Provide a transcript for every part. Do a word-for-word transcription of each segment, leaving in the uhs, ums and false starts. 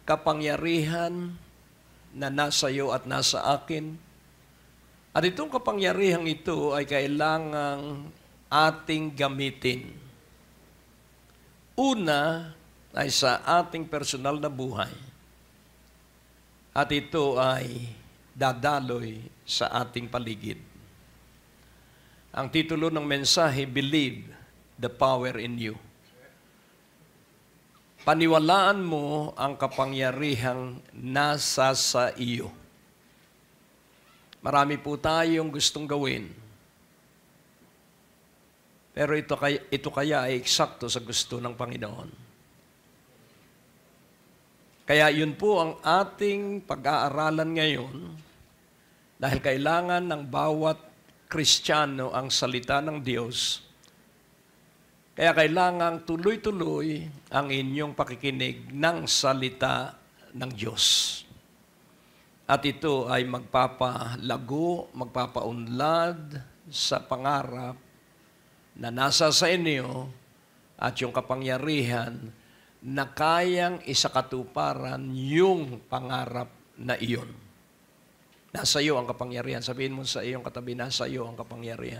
kapangyarihan na nasa iyo at nasa akin. At itong kapangyarihan ito ay kailangang ating gamitin. Una ay sa ating personal na buhay. At ito ay dadaloy sa ating paligid. Ang titulo ng mensahe, Believe the Power in You. Paniwalaan mo ang kapangyarihang nasa sa iyo. Marami po tayong gustong gawin. Pero ito kaya, ito kaya ay eksakto sa gusto ng Panginoon. Kaya yun po ang ating pag-aaralan ngayon dahil kailangan ng bawat Kristiyano ang salita ng Diyos. Kaya kailangan tuloy-tuloy ang inyong pakikinig ng salita ng Diyos. At ito ay magpapalago, magpapaunlad sa pangarap na nasa sa inyo at yung kapangyarihan na kayang isakatuparan yung pangarap na iyon. Nasa iyo ang kapangyarihan. Sabihin mo sa iyong katabi, nasa iyo ang kapangyarihan.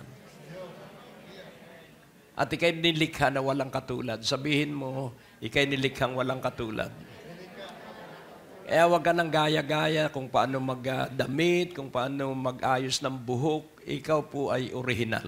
At ikay nilikha na walang katulad. Sabihin mo, ikay nilikhang walang katulad. Kaya huwag ka nang gaya-gaya kung paano magdamit, kung paano mag-ayos ng buhok. Ikaw po ay original.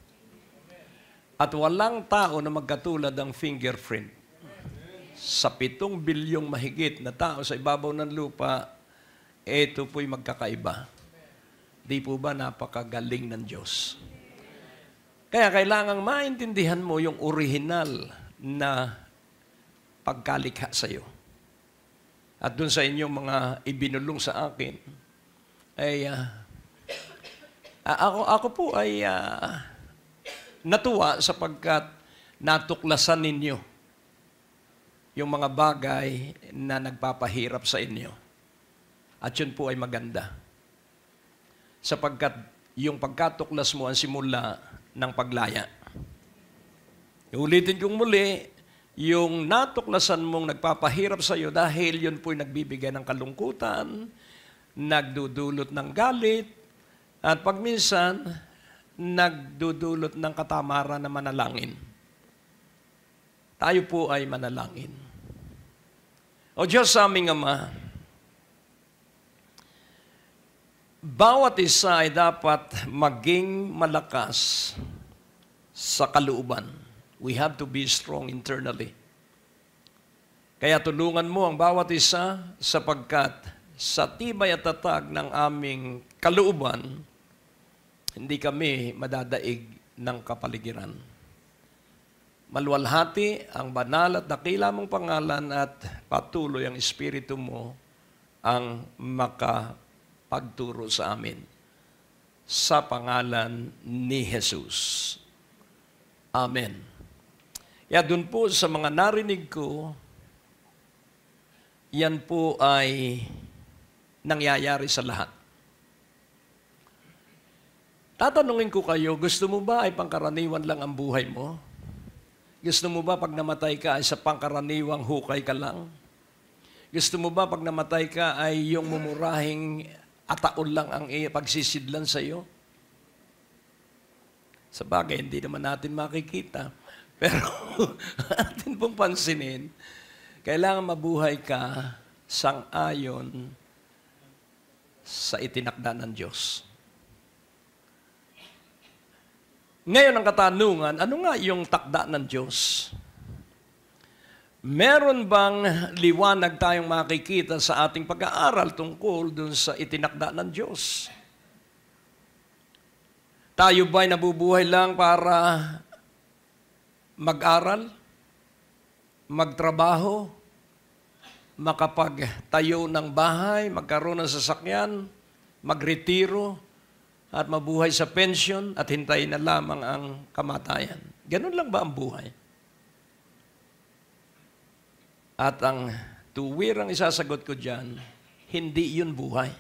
At walang tao na magkatulad ang fingerprint. Sa pitong bilyong mahigit na tao sa ibabaw ng lupa, ito po'y magkakaiba. Di po ba napakagaling ng Diyos? Kaya kailangang maintindihan mo yung original na pagkalikha sa iyo. At dun sa inyong mga ibinulong sa akin, ay uh, ako, ako po ay uh, natuwa sapagkat natuklasan ninyo yung mga bagay na nagpapahirap sa inyo. At yun po ay maganda. Sapagkat yung pagkatuklas mo ang simula ng paglaya. Ulitin kong muli, yung natuklasan mong nagpapahirap sa iyo dahil yun po'y nagbibigay ng kalungkutan, nagdudulot ng galit, at pagminsan, nagdudulot ng katamaran na manalangin. Tayo po ay manalangin. O Diyos sa aming Ama, bawat isa ay dapat maging malakas sa kalooban. We have to be strong internally. Kaya tulungan mo ang bawat isa sapagkat sa tibay at tatag ng aming kalooban, hindi kami madadaig ng kapaligiran. Maluwalhati ang banal at dakila mong pangalan at patuloy ang Espiritu mo ang makapagturo sa amin. Sa pangalan ni Jesus. Amen. Kaya dun po sa mga narinig ko, yan po ay nangyayari sa lahat. Tatanungin ko kayo, gusto mo ba ay pangkaraniwan lang ang buhay mo? Gusto mo ba pag namatay ka ay sa pangkaraniwang hukay ka lang? Gusto mo ba pag namatay ka ay yung mumurahing ataon lang ang pagsisidlan sa iyo? Sa bagay, hindi naman natin makikita. Pero atin pong pansinin, kailangan mabuhay ka sang-ayon sa itinakda ng Diyos. Ngayon ang katanungan, ano nga yung takda ng Diyos? Meron bang liwanag tayong makikita sa ating pag-aaral tungkol dun sa itinakda ng Diyos? Tayo ba'y nabubuhay lang para mag-aral, magtrabaho, makapagtayo ng bahay, magkaroon ng sasakyan, magretiro, at mabuhay sa pension at hintayin na lamang ang kamatayan? Ganun lang ba ang buhay? At ang tuwirang isasagot ko dyan, hindi yun buhay.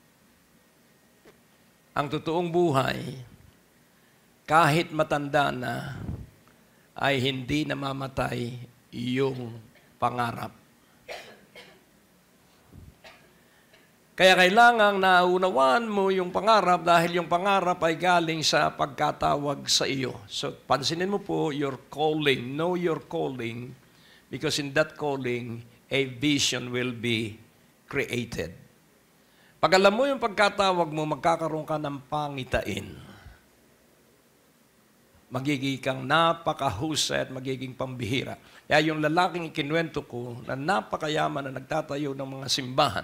Ang totoong buhay, kahit matanda na, ay hindi namamatay yung pangarap. Kaya kailangang naunawaan mo yung pangarap dahil yung pangarap ay galing sa pagkatawag sa iyo. So, pansinin mo po your calling. Know your calling because in that calling, a vision will be created. Pag alam mo yung pagkatawag mo, magkakaroon ka ng pangitain. Magiging kang napakahusay at magiging pambihira. Kaya yung lalaking ikinwento ko na napakayaman na nagtatayo ng mga simbahan,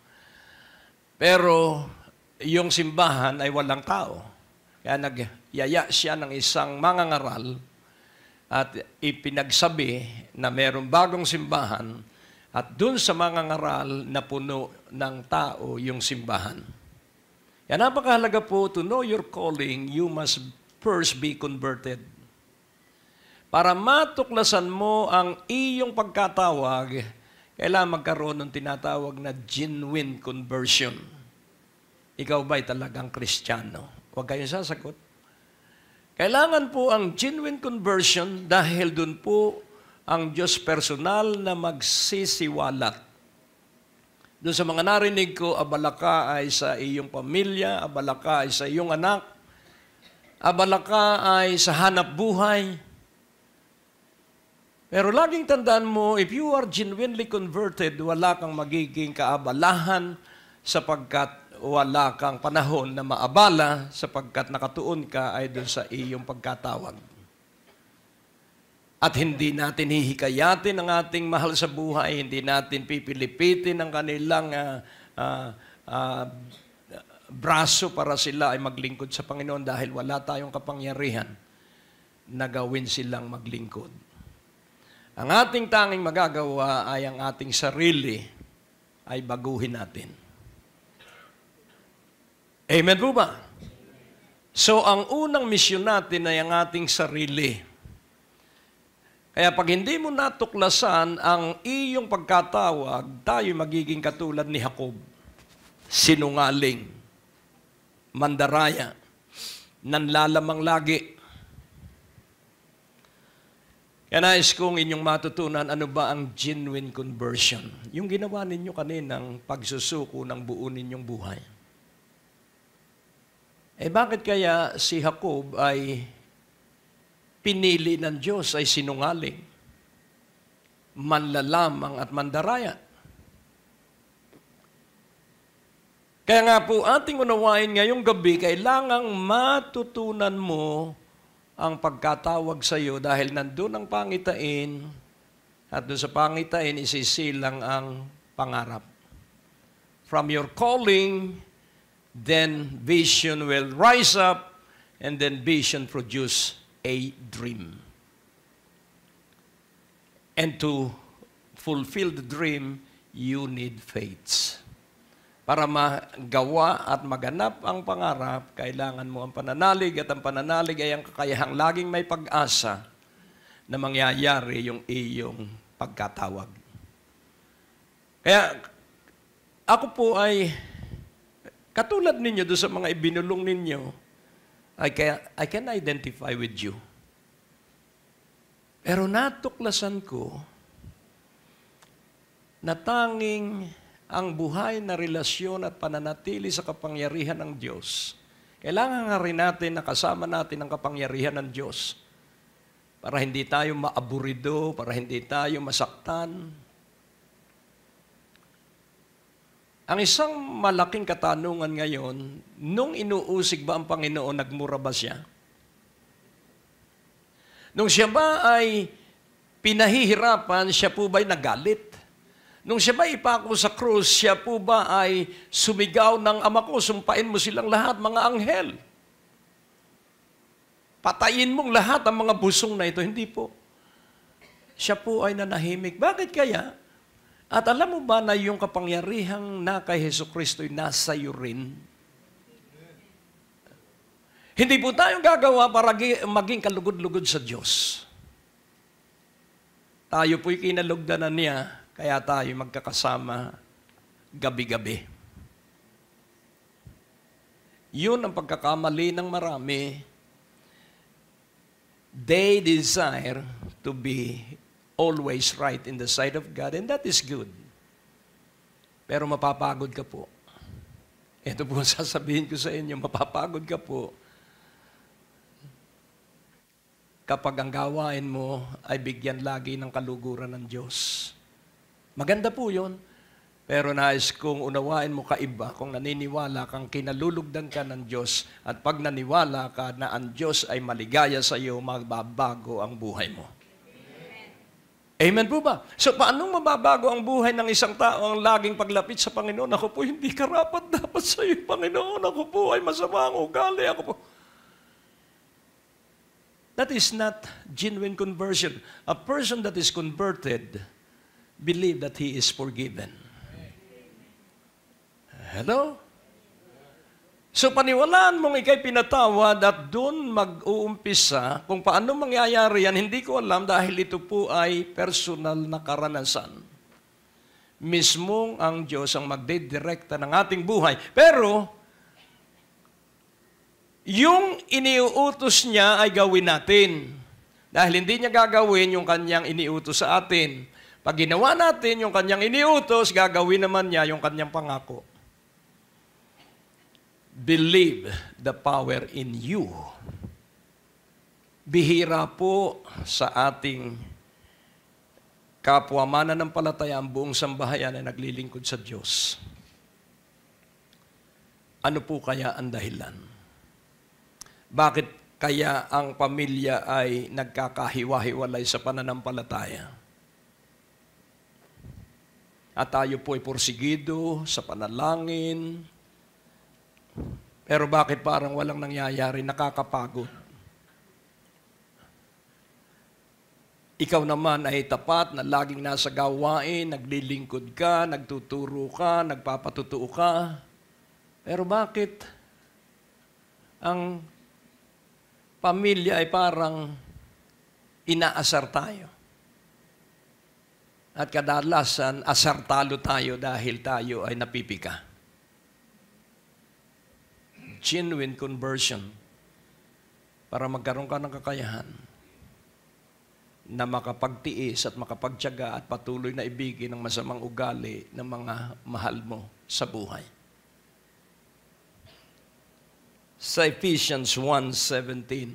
pero yung simbahan ay walang tao. Kaya nagyaya siya ng isang mangangaral at ipinagsabi na mayroong bagong simbahan at dun sa mangangaral na puno ng tao yung simbahan. Kaya napakahalaga po, to know your calling, you must first be converted. Para matuklasan mo ang iyong pagkatawag, kailangan magkaroon ng tinatawag na genuine conversion. Ikaw ba'y talagang Kristiyano? Huwag kayong sasagot. Kailangan po ang genuine conversion dahil dun po ang Diyos personal na magsisiwalat. Doon sa mga narinig ko, abala ka ay sa iyong pamilya, abala ka ay sa iyong anak, abala ka ay sa hanap buhay. Pero laging tandaan mo, if you are genuinely converted, wala kang magiging kaabalahan sapagkat wala kang panahon na maabala sapagkat nakatuon ka ay doon sa iyong pagkatawag. At hindi natin hihikayatin ang ating mahal sa buhay, hindi natin pipilipitin ang kanilang uh, uh, uh, braso para sila ay maglingkod sa Panginoon dahil wala tayong kapangyarihan na gawin silang maglingkod. Ang ating tanging magagawa ay ang ating sarili ay baguhin natin. Amen po ba? So, ang unang misyon natin ay ang ating sarili. Kaya pag hindi mo natuklasan ang iyong pagkatawag, tayo magiging katulad ni Jacob. Sinungaling, mandaraya, nanlalamang lagi. Kaya nais kong inyong matutunan, ano ba ang genuine conversion? Yung ginawa ninyo kaninang pagsusuko ng buo ninyong buhay. Eh bakit kaya si Jacob ay pinili ng Diyos ay sinungaling, manlalamang at mandaraya? Kaya nga po, ating unawain ngayong gabi, kailangang matutunan mo ang pagkatawag sa iyo dahil nandun ang pangitain at doon sa pangitain isisilang ang pangarap. From your calling, then vision will rise up and then vision produce a dream. And to fulfill the dream, you need faith. Para magawa at maganap ang pangarap, kailangan mo ang pananalig at ang pananalig ay ang kakayahang laging may pag-asa na mangyayari yung iyong pagkatawag. Kaya ako po ay katulad ninyo doon sa mga ibinulong ninyo, I can, I can identify with you. Pero natuklasan ko na tanging ang buhay na relasyon at pananatili sa kapangyarihan ng Diyos. Kailangan nga rin natin na kasama natin ang kapangyarihan ng Diyos para hindi tayo maaburido, para hindi tayo masaktan. Ang isang malaking katanungan ngayon, nung inuusig ba ang Panginoon, nagmura ba siya? Nung siya ba ay pinahihirapan, siya po ba'y nagalit? Nung siya ba ipako sa krus, siya po ba ay sumigaw ng Ama ko, sumpain mo silang lahat, mga anghel? Patayin mong lahat ang mga busong na ito. Hindi po. Siya po ay nanahimik. Bakit kaya? At alam mo ba na yung kapangyarihang na kay Jesucristo ay nasa iyo rin? Hindi po tayong gagawa para maging kalugod-lugod sa Diyos. Tayo po'y kinalugdanan niya, kaya tayo magkakasama gabi-gabi. Yun ang pagkakamali ng marami. They desire to be always right in the sight of God, and that is good. Pero mapapagod ka po. Ito po ang sasabihin ko sa inyo, mapapagod ka po kapag ang gawain mo ay bigyan lagi ng kaluguran ng Diyos. Maganda po yun. Pero nais kong unawain mo kaiba kung naniniwala kang kinalulugdan ka ng Diyos at pag naniwala ka na ang Diyos ay maligaya sa iyo, magbabago ang buhay mo. Amen po ba? So, paano mababago ang buhay ng isang tao ang laging paglapit sa Panginoon? Ako po, hindi karapat dapat sa iyo, Panginoon. Ako po ay masama ang ugali. Ako po. That is not genuine conversion. A person that is converted believe that he is forgiven. Hello? So, paniwalaan mong ikay pinatawad at doon mag-uumpisa kung paano mangyayari yan, hindi ko alam dahil ito po ay personal na karanasan. Mismong ang Diyos ang magdidirekta ng ating buhay. Pero, yung iniuutos niya ay gawin natin. Dahil hindi niya gagawin yung kanyang iniutos sa atin. Pag ginawa natin yung kanyang iniutos, gagawin naman niya yung kanyang pangako. Believe the power in you. Bihira po sa ating kapwa mananampalataya ang buong sambahayan ay naglilingkod sa Diyos. Ano po kaya ang dahilan? Bakit kaya ang pamilya ay nagkakahiwa-hiwalay sa pananampalataya? At tayo po ay porsigido sa panalangin. Pero bakit parang walang nangyayari, nakakapagod? Ikaw naman ay tapat na laging nasa gawain, naglilingkod ka, nagtuturo ka, nagpapatutuo ka. Pero bakit ang pamilya ay parang inaasar tayo? At kadalasan, asartalo tayo dahil tayo ay napipika. Genuine conversion para magkaroon ka ng kakayahan na makapagtiis at makapagtiyaga at patuloy na ibigin ang masamang ugali ng mga mahal mo sa buhay. Sa Ephesians one seventeen,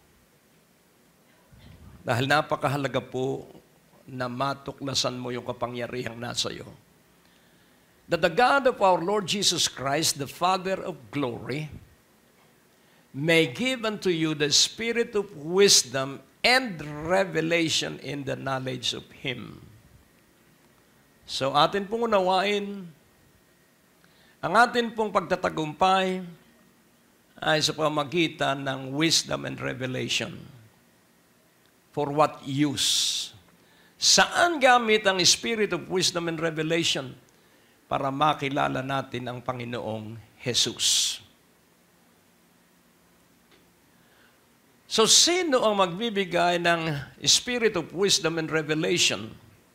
dahil napakahalaga po na matuklasan mo yung kapangyarihang nasa iyo, that the God of our Lord Jesus Christ, the Father of glory, may give unto you the spirit of wisdom and revelation in the knowledge of Him. So, atin pong unawain, ang atin pong pagtatagumpay ay sa pamagitan ng wisdom and revelation. For what use? Saan gamit ang spirit of wisdom and revelation? Para makilala natin ang Panginoong Jesus. So, sino ang magbibigay ng spirit of wisdom and revelation?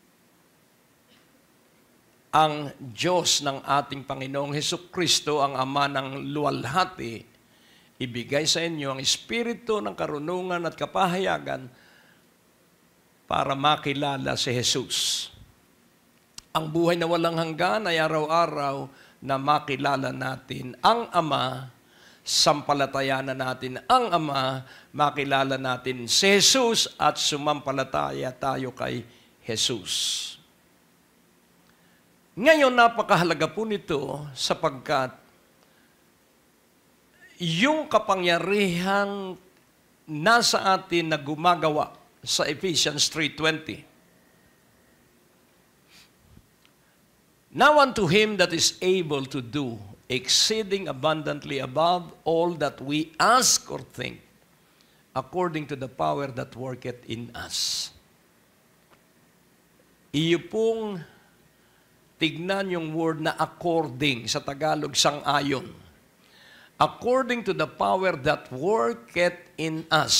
Ang Diyos ng ating Panginoong Hesukristo, ang Ama ng luwalhati, ibigay sa inyo ang espiritu ng karunungan at kapahayagan para makilala si Jesus. Ang buhay na walang hanggan ay araw-araw na makilala natin ang Ama, sampalatayanan natin ang Ama, makilala natin si Jesus at sumampalataya tayo kay Jesus. Ngayon, napakahalaga po nito sapagkat yung kapangyarihang nasa atin na gumagawa sa Ephesians three twenty. Now unto Him that is able to do exceeding abundantly above all that we ask or think, according to the power that worketh in us. Iyo pong tignan yung word na according, sa Tagalog, sang-ayon. According to the power that worketh in us.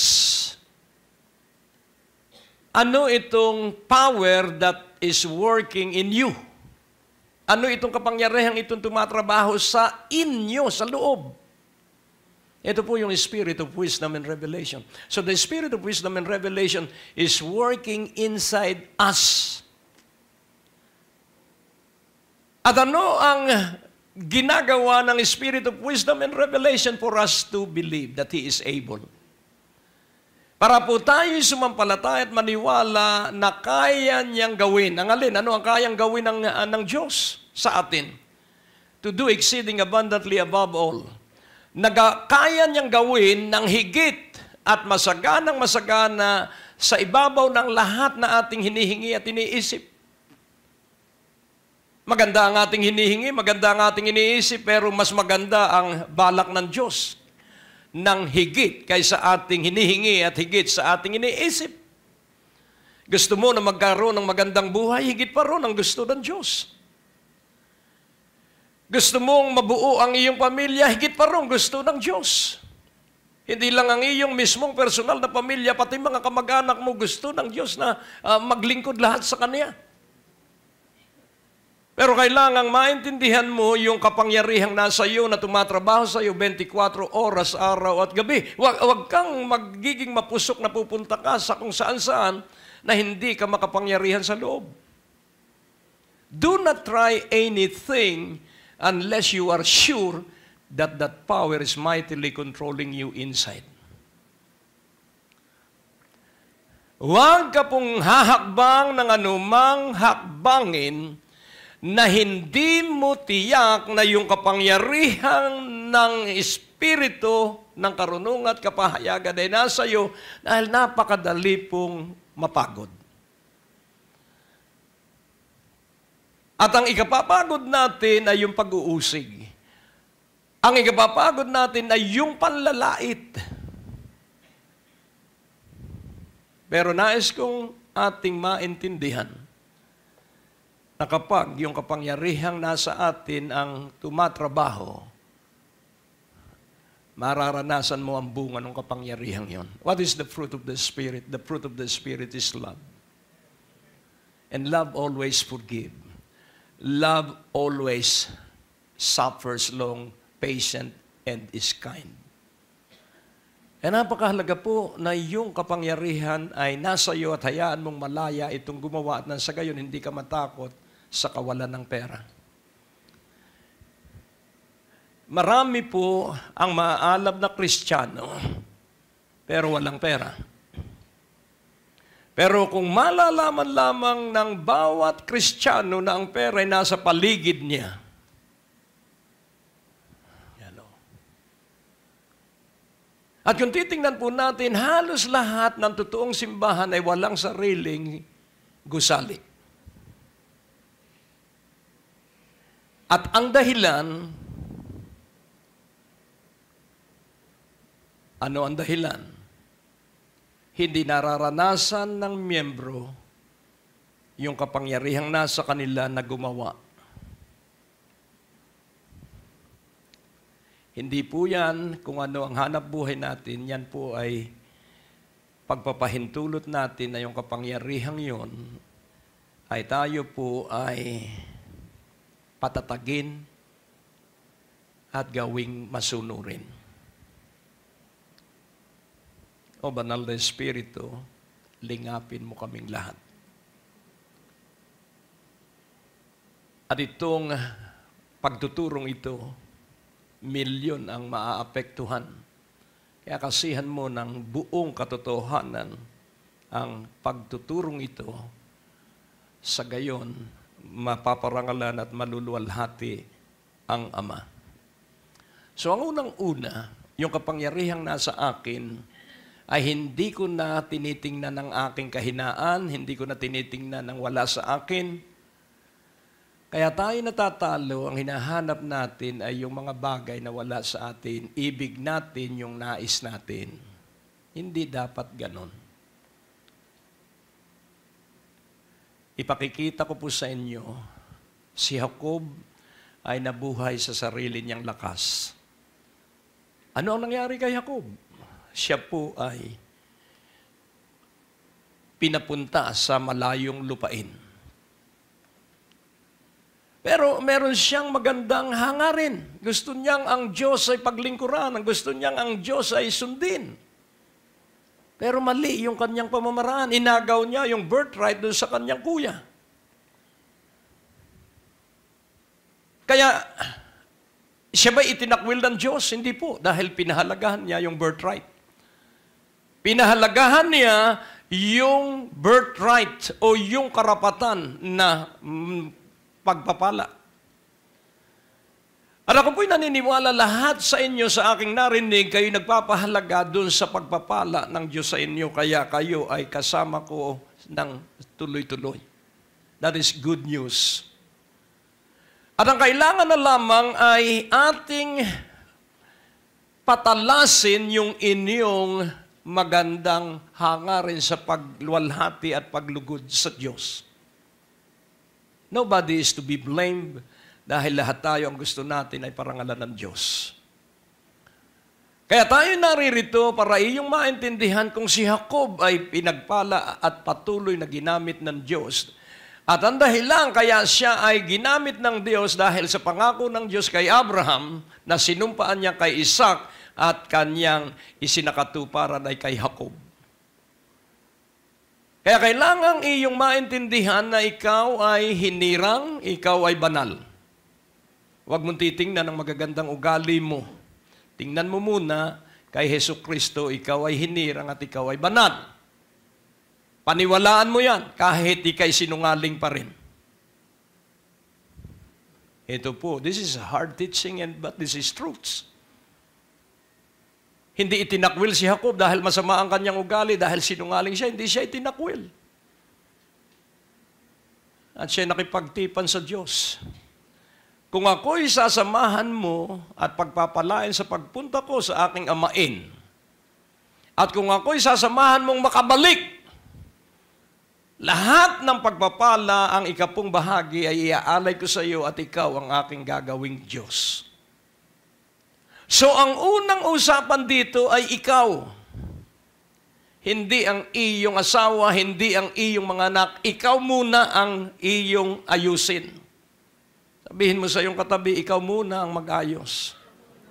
Ano itong power that is working in you? Ano itong kapangyarihang itong tumatrabaho sa inyo, sa loob? Ito po yung spirit of wisdom and revelation. So the spirit of wisdom and revelation is working inside us. At ano ang ginagawa ng Spirit of wisdom and revelation for us to believe that He is able. Para po tayo sumampalataya at maniwala na kaya niyang gawin. Ang alin, ano ang kayang gawin ng, uh, ng Diyos sa atin? To do exceeding abundantly above all. Naga, kaya niyang gawin ng higit at masaganang masagana sa ibabaw ng lahat na ating hinihingi at iniisip. Maganda ang ating hinihingi, maganda ang ating iniisip, pero mas maganda ang balak ng Diyos ng higit kaysa ating hinihingi at higit sa ating iniisip. Gusto mo na magkaroon ng magandang buhay, higit pa ron ang gusto ng Diyos. Gusto mong mabuo ang iyong pamilya, higit pa ron gusto ng Diyos. Hindi lang ang iyong mismong personal na pamilya, pati mga kamag-anak mo gusto ng Diyos na uh, maglingkod lahat sa Kanya. Pero kailangang maintindihan mo yung kapangyarihang nasa iyo na tumatrabaho sa iyo twenty-four oras, araw at gabi. Huwag, huwag kang magiging mapusok na pupunta ka sa kung saan-saan na hindi ka makapangyarihan sa loob. Do not try anything unless you are sure that that power is mightily controlling you inside. Huwag ka pong hahakbang ng anumang hakbangin na hindi mo tiyak na yung kapangyarihan ng Espiritu ng karunungan at kapahayagan ay nasa iyo dahil napakadali pong mapagod. At ang ikapapagod natin ay yung pag-uusig. Ang ikapapagod natin ay yung panlalait. Pero nais kong ating maintindihan na kapag yung kapangyarihang nasa atin ang tumatrabaho, mararanasan mo ang bunga ng kapangyarihang yon. What is the fruit of the Spirit? The fruit of the Spirit is love. And love always forgive. Love always suffers long, patient, and is kind. E napakahalaga po na yung kapangyarihan ay nasa iyo at hayaan mong malaya itong gumawa at nang sa gayon hindi ka matakot sa kawalan ng pera. Marami po ang maaalab na Kristiyano, pero walang pera. Pero kung malalaman lamang ng bawat Kristiyano na ang pera ay nasa paligid niya, yan o. At kung titingnan po natin, halos lahat ng totoong simbahan ay walang sariling gusali. At ang dahilan, ano ang dahilan? Hindi nararanasan ng miyembro yung kapangyarihang nasa kanila na gumawa. Hindi po yan kung ano ang hanap buhay natin, yan po ay pagpapahintulot natin na yung kapangyarihang yon ay tayo po ay patatagin at gawing masunurin. O banal na Espiritu, lingapin mo kaming lahat. At itong pagtuturong ito, milyon ang maaapektuhan. Kaya kasihan mo ng buong katotohanan ang pagtuturong ito, sa gayon mapaparangalan at maluluwalhati ang Ama. So ang unang-una, yung kapangyarihang nasa akin ay hindi ko na tinitingnan ng aking kahinaan, hindi ko na tinitingnan ng wala sa akin. Kaya tayo natatalo, ang hinahanap natin ay yung mga bagay na wala sa atin. Ibig natin yung nais natin. Hindi dapat ganon. Ipakikita ko po sa inyo, si Jacob ay nabuhay sa sarili niyang lakas. Ano ang nangyari kay Jacob? Siya po ay pinapunta sa malayong lupain. Pero meron siyang magandang hangarin. Gusto niyang ang Diyos ay paglingkuran. Gusto niyang ang Diyos ay sundin. Pero mali yung kanyang pamamaraan. Inagaw niya yung birthright doon sa kanyang kuya. Kaya, Siya ba itinakwil ng Diyos? Hindi po, dahil pinahalagahan niya yung birthright. Pinahalagahan niya yung birthright o yung karapatan na mm, pagpapala. At ako po'y naniniwala lahat sa inyo sa aking narinig, kayo nagpapahalaga dun sa pagpapala ng Diyos sa inyo, kaya kayo ay kasama ko ng tuloy-tuloy. That is good news. At ang kailangan na lamang ay ating patalasin yung inyong magandang hangarin sa pagluwalhati at paglugod sa Diyos. Nobody is to be blamed dahil lahat tayo ang gusto natin ay parangalan ng Diyos. Kaya tayo naririto para iyong maintindihan kung si Jacob ay pinagpala at patuloy na ginamit ng Diyos. At ang dahilan kaya siya ay ginamit ng Diyos dahil sa pangako ng Diyos kay Abraham na sinumpaan niya kay Isaac at kanyang isinakatuparan ay kay Jacob. Kaya kailangan iyong maintindihan na ikaw ay hinirang, ikaw ay banal. Huwag mong titingnan ang magagandang ugali mo. Tingnan mo muna kay Hesukristo, ikaw ay hinirang at ikaw ay banal. Paniwalaan mo yan kahit ikay sinungaling pa rin. Ito po, this is hard teaching and but this is truths. Hindi itinakwil si Jacob dahil masama ang kanyang ugali, dahil sinungaling siya, hindi siya itinakwil. At siya nakipagtipan sa Diyos. Kung ako'y sasamahan mo at pagpapalain sa pagpunta ko sa aking amain, at kung ako'y sasamahan mong makabalik, lahat ng pagpapala ang ikapung bahagi ay iaalay ko sa iyo at ikaw ang aking gagawing Diyos. So ang unang usapan dito ay ikaw. Hindi ang iyong asawa, hindi ang iyong mga anak. Ikaw muna ang iyong ayusin. Sabihin mo sa iyong katabi, ikaw muna ang mag-ayos.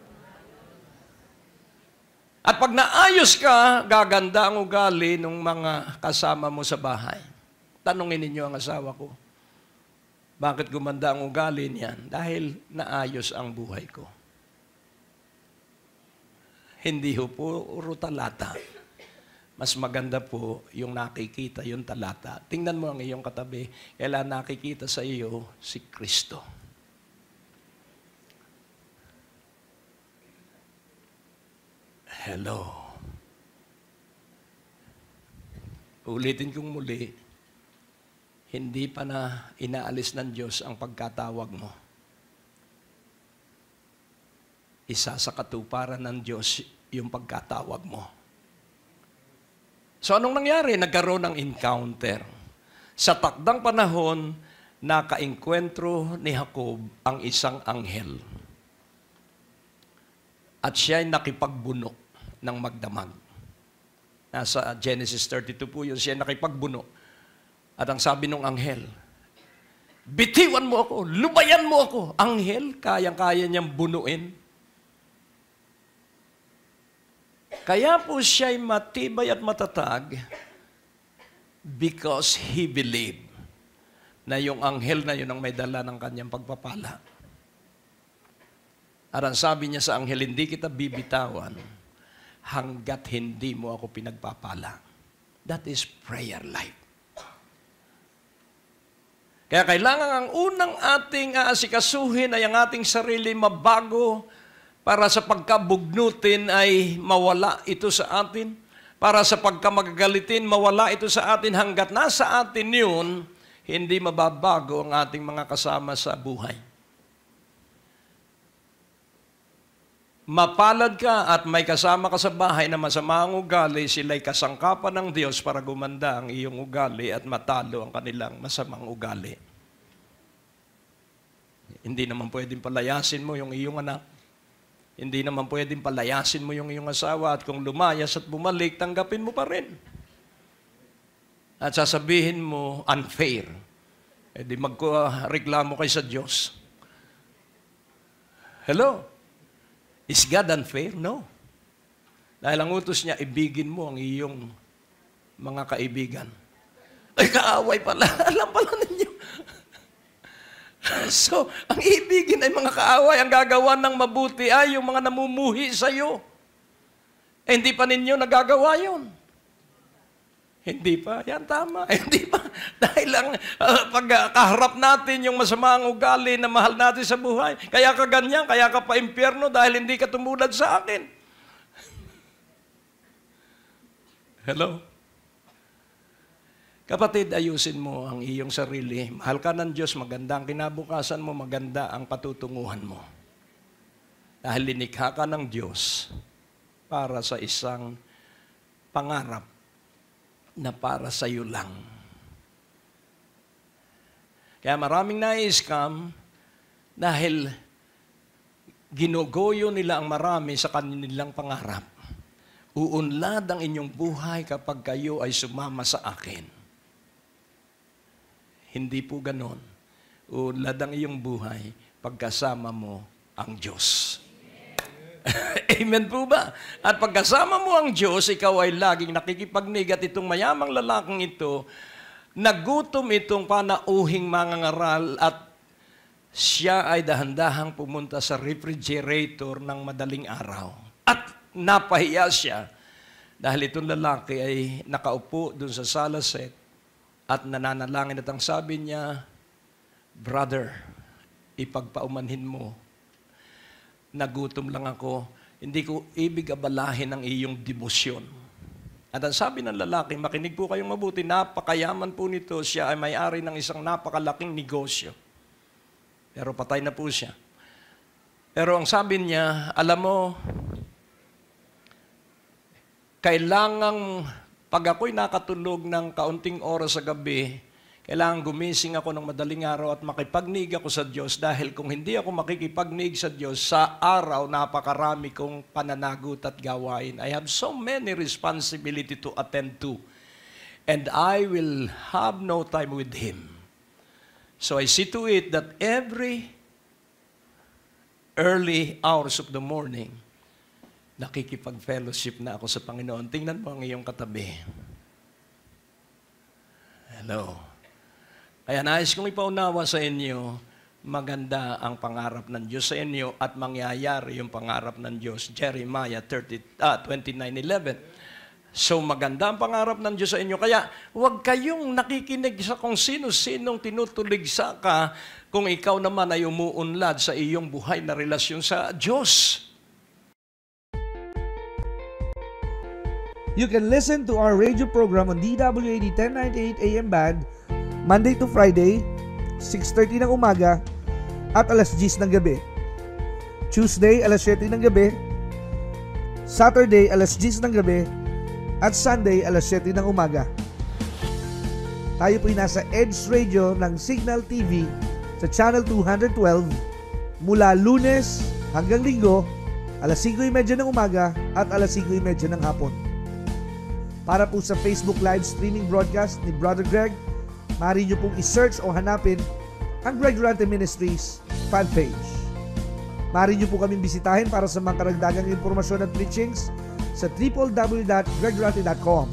At pag naayos ka, gaganda ang ugali ng mga kasama mo sa bahay. Tanungin ninyo ang asawa ko, bakit gumanda ang ugali niyan? Dahil naayos ang buhay ko. Hindi ho po puro talata. Mas maganda po yung nakikita, yung talata. Tingnan mo ang iyong katabi, kailan nakikita sa iyo si Kristo. Hello. Ulitin kong muli, hindi pa na inaalis ng Diyos ang pagkatawag mo. Isa sa katuparan ng Diyos yung pagkatawag mo. So anong nangyari? Nagkaroon ng encounter. Sa takdang panahon, nakaengkwentro ni Jacob ang isang anghel. At siya ay nakipagbunok ng magdamag. Nasa Genesis thirty-two po yun, siya ay nakipagbunok. At ang sabi ng anghel, bitiwan mo ako, lubayan mo ako. Anghel, kayang-kaya niyang bunuin. Kaya po siya'y matibay at matatag because he believed na yung anghel na yun ang may dala ng kanyang pagpapala. At ang sabi niya sa anghel, hindi kita bibitawan hanggat hindi mo ako pinagpapala. That is prayer life. Kaya kailangan ang unang ating aasikasuhin ay ang ating sarili mabago para sa pagkabugnutin ay mawala ito sa atin. Para sa pagkamagagalitin, mawala ito sa atin. Hanggat nasa atin yun, hindi mababago ang ating mga kasama sa buhay. Mapalad ka at may kasama ka sa bahay na masama ang ugali, sila'y kasangkapan ng Diyos para gumanda ang iyong ugali at matalo ang kanilang masamang ugali. Hindi naman pwedeng palayasin mo yung iyong anak. Hindi naman pwedeng palayasin mo yung iyong asawa at kung lumayas at bumalik, tanggapin mo pa rin. At sasabihin mo, unfair. E di magreklamo kay sa Diyos. Hello? Is God unfair? No. Dahil ang utos niya, ibigin mo ang iyong mga kaibigan. Ay, kaaway pala. Alam pala ninyo. So, ang ibigin ay mga kaaway, ang gagawa ng mabuti ay yung mga namumuhi sa iyo. Eh, hindi pa ninyo nagagawa yun. Hindi pa. Yan, tama. Eh, hindi pa. Dahil lang, uh, pagkaharap natin yung masamang ugali na mahal natin sa buhay. Kaya ka ganyan, kaya ka pa impyerno dahil hindi ka tumulad sa akin. Hello? Kapatid, ayusin mo ang iyong sarili. Mahal ka ng Diyos, maganda ang kinabukasan mo, maganda ang patutunguhan mo. Dahil linikha ka ng Diyos para sa isang pangarap na para sa iyo lang. Kaya maraming nai-scam dahil ginugoyo nila ang marami sa kanilang pangarap. Uunlad ang inyong buhay kapag kayo ay sumama sa akin. Hindi po ganon. Uunlad ang iyong buhay pagkasama mo ang Diyos. Amen po ba? At pagkasama mo ang Diyos, ikaw ay laging nakikipagnig at itong mayamang lalaking ito, nagutom itong panauhing mangangaral at siya ay dahan-dahang pumunta sa refrigerator ng madaling araw. At napahiya siya dahil itong lalaki ay nakaupo dun sa sala set at nananalangin at ang sabi niya, "Brother, ipagpaumanhin mo. Nagutom lang ako. Hindi ko ibig abalahin ang iyong debosyon." At ang sabi ng lalaki, makinig po kayong mabuti, napakayaman po nito. Siya ay may-ari ng isang napakalaking negosyo. Pero patay na po siya. Pero ang sabi niya, alam mo, kailangang pag ako'y nakatulog ng kaunting oras sa gabi, kailangan gumising ako ng madaling araw at makipagnig ako sa Diyos dahil kung hindi ako makikipagnig sa Diyos, sa araw, napakarami kong pananagot at gawain. I have so many responsibility to attend to and I will have no time with Him. So I see to it that every early hours of the morning, nakikipag-fellowship na ako sa Panginoon. Tingnan mo ang iyong katabi. Hello. Kaya nais kong ipaunawa sa inyo, maganda ang pangarap ng Diyos sa inyo at mangyayari yung pangarap ng Diyos. Jeremiah twenty-nine eleven. So maganda ang pangarap ng Diyos sa inyo. Kaya huwag kayong nakikinig sa kung sino-sinong tinutuligsa ka kung ikaw naman ay umuunlad sa iyong buhay na relasyon sa Diyos. You can listen to our radio program on D W A D ten ninety-eight A M band Monday to Friday, six thirty ng umaga at alas diyes ng gabi. Tuesday, alas siyete ng gabi. Saturday, alas diyes ng gabi. At Sunday, alas siyete ng umaga. Tayo po'y nasa Edge Radio ng Signal T V sa Channel two twelve mula Lunes hanggang Linggo, alas singko trenta ng umaga at alas singko trenta ng hapon. Para po sa Facebook live streaming broadcast ni Brother Greg, maaari nyo pong i-search o hanapin ang Greg Durante Ministries fan page. Maaari nyo po kaming bisitahin para sa mga karagdagang impormasyon at preachings sa w w w dot greg durante dot com.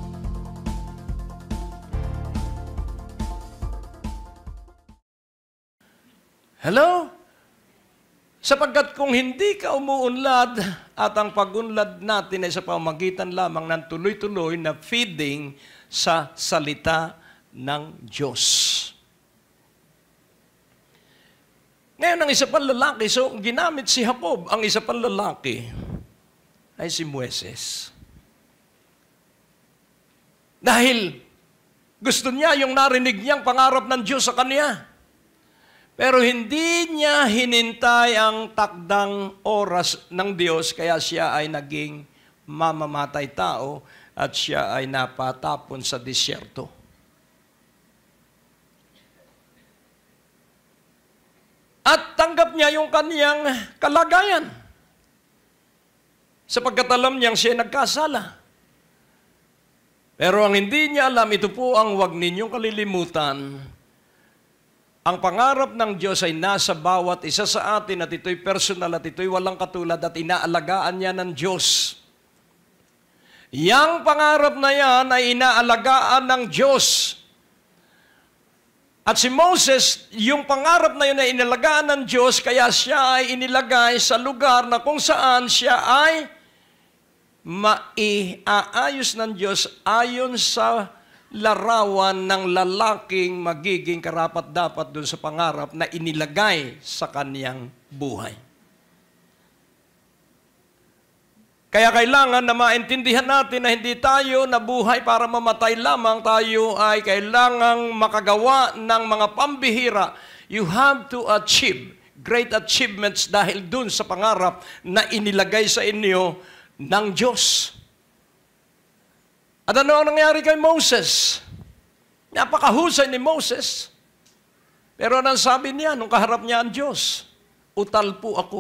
Hello? Sapagkat kung hindi ka umuunlad at ang pagunlad natin ay sa pamamagitan lamang ng tuloy-tuloy na feeding sa salita ng Diyos. Ngayon, ang isa pang lalaki, so ginamit si Jacob, ang isa pang lalaki ay si Moises. Dahil gusto niya yung narinig niyang pangarap ng Diyos sa kanya. Pero hindi niya hinintay ang takdang oras ng Diyos, kaya siya ay naging mamamatay tao at siya ay napatapon sa disyerto. At tanggap niya yung kaniyang kalagayan. Sapagkat alam niyang siya nagkasala. Pero ang hindi niya alam, ito po ang huwag ninyong kalilimutan. Ang pangarap ng Diyos ay nasa bawat isa sa atin at ito'y personal at ito'y walang katulad at inaalagaan niya ng Diyos. Yang pangarap na yan ay inaalagaan ng Diyos. At si Moses, yung pangarap na yun ay inalagaan ng Diyos, kaya siya ay inilagay sa lugar na kung saan siya ay maiaayos ng Diyos ayon sa larawan ng lalaking magiging karapat-dapat doon sa pangarap na inilagay sa kaniyang buhay. Kaya kailangan na maintindihan natin na hindi tayo nabuhay para mamatay lamang, tayo ay kailangang makagawa ng mga pambihira. You have to achieve great achievements dahil dun sa pangarap na inilagay sa inyo ng Diyos. At ano ang nangyari kay Moses? Napakahusay ni Moses. Pero anong sabi niya nung kaharap niya ang Diyos? Utal po ako.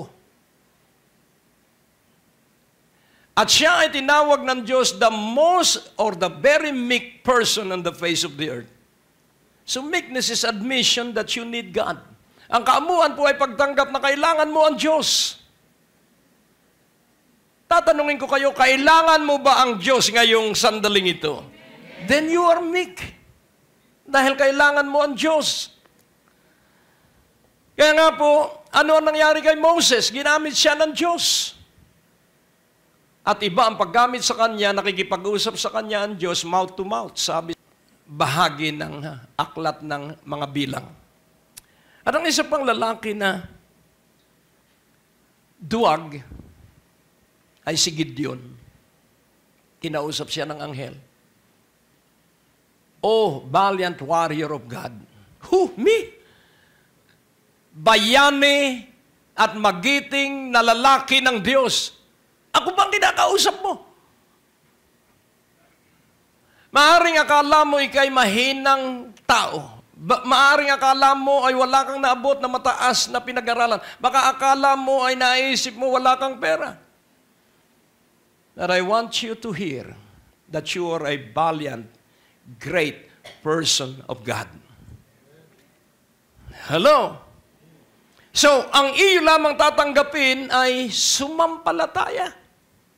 At siya ay tinawag ng Diyos the most or the very meek person on the face of the earth. So meekness is admission that you need God. Ang kaamuhan po ay pagtanggap na kailangan mo ang Diyos. Tatanungin ko kayo, kailangan mo ba ang Diyos ngayong sandaling ito? Then you are meek. Dahil kailangan mo ang Diyos. Kaya nga po, ano ang nangyari kay Moses? Ginamit siya ng Diyos. At iba ang paggamit sa kanya, nakikipag-usap sa kanya ang Diyos, mouth to mouth, sabi, bahagi ng aklat ng mga bilang. At ang isa pang lalaki na duwag ay si Gideon. Kinausap siya ng anghel. Oh, valiant warrior of God. Who? Me? Bayani at magiting na lalaki ng Diyos. Ako bang kinakausap mo? Maaring akala mo ikay mahinang tao. Ba- maaring akala mo ay wala kang naabot na mataas na pinag-aralan. Baka akala mo ay naisip mo wala kang pera. But I want you to hear that you are a valiant, great person of God. Hello? So, ang iyo lamang tatanggapin ay sumampalataya.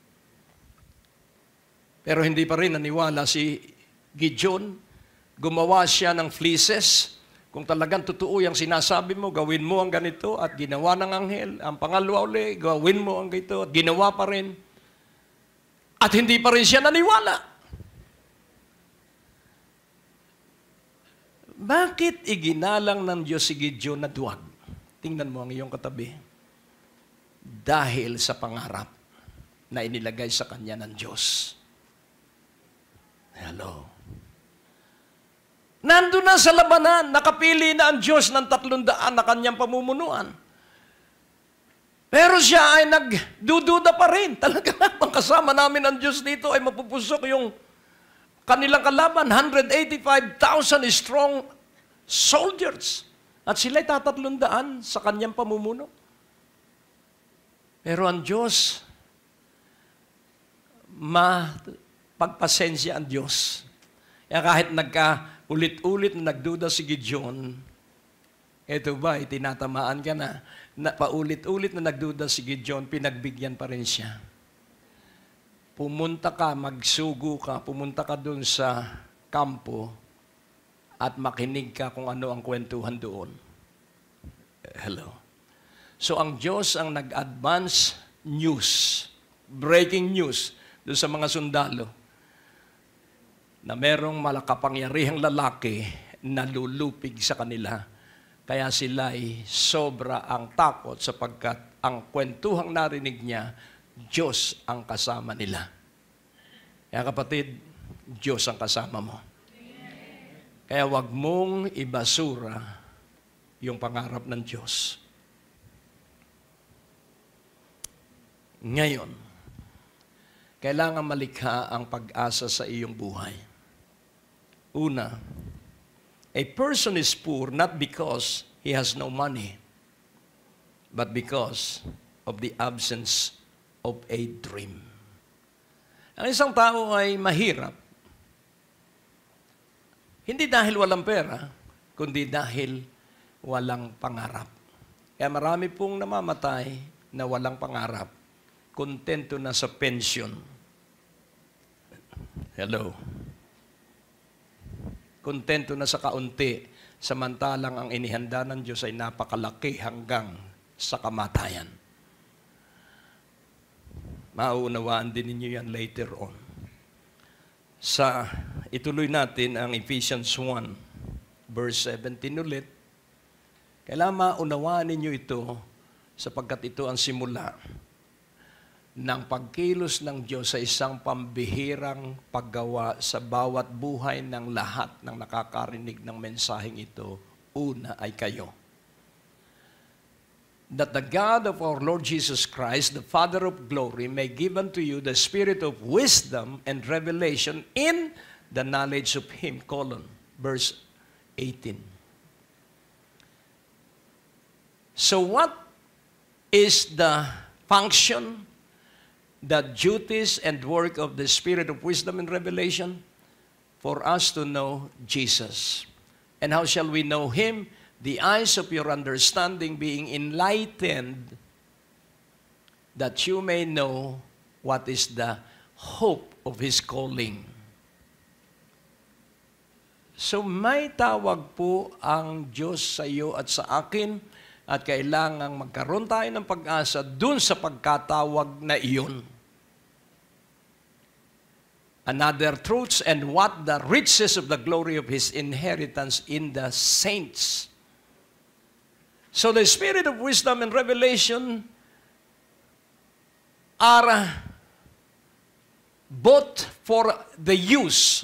Pero hindi pa rin naniwala si Gideon. Gumawa siya ng fleeces. Kung talagang totoo yung sinasabi mo, gawin mo ang ganito at ginawa ng anghel. Ang pangalawa uli, gawin mo ang ganito at ginawa pa rin. At hindi pa rin siya naniwala. Bakit iginalang ng Diyos si Gideon na duwag? Tingnan mo ang iyong katabi. Dahil sa pangarap na inilagay sa kanya ng Diyos. Hello. Nandun na sa labanan, nakapili na ang Diyos ng tatlong daan na kanyang pamumunuan. Pero siya ay nagdududa pa rin. Talaga namang kasama namin ang Diyos dito ay mapupusok yung kanilang kalaban, one hundred eighty-five thousand strong soldiers. At sila'y tatatlong daan sa kanyang pamumuno. Pero ang Diyos, mapagpasensya ang Diyos. Kaya kahit nagka-ulit-ulit na nagduda si Gideon, eto ba, itinatamaan ka na, na paulit-ulit na nagduda si Gideon, pinagbigyan pa rin siya. Pumunta ka, magsugo ka, pumunta ka dun sa kampo at makinig ka kung ano ang kwentuhan doon. Hello. So ang Diyos ang nag-advance news, breaking news, doon sa mga sundalo, na merong malakapangyarihang lalaki na lulupig sa kanila. Kaya sila ay sobra ang takot sapagkat ang kwentuhang narinig niya, Diyos ang kasama nila. Kaya kapatid, Diyos ang kasama mo. Kaya wag mong ibasura yung pangarap ng Diyos. Ngayon, kailangan malikha ang pag-asa sa iyong buhay. Una, a person is poor not because he has no money, but because of the absence of a dream. Ang isang tao ay mahirap, hindi dahil walang pera, kundi dahil walang pangarap. Kaya marami pong namamatay na walang pangarap. Kontento na sa pension. Hello. Kontento na sa kaunti samantalang ang inihanda ng Diyos ay napakalaki hanggang sa kamatayan. Mauunawaan din ninyo yan later on. Sa ituloy natin ang Ephesians one, verse seventeen ulit. Kailangan maunawaan ninyo ito sapagkat ito ang simula ng pagkilos ng Diyos sa isang pambihirang paggawa sa bawat buhay ng lahat ng nakakarinig ng mensaheng ito. Una ay kayo. That the God of our Lord Jesus Christ, the Father of glory, may give unto you the spirit of wisdom and revelation in the knowledge of Him. Colon, verse eighteen. So what is the function, the duties and work of the spirit of wisdom and revelation? For us to know Jesus. And how shall we know Him? The eyes of your understanding being enlightened, that you may know what is the hope of His calling. So may tawag po ang Diyos sa iyo at sa akin, at kailangang magkaroon tayo ng pag-asa dun sa pagkatawag na iyon. Another truths and what the riches of the glory of His inheritance in the saints. So the spirit of wisdom and revelation are both for the use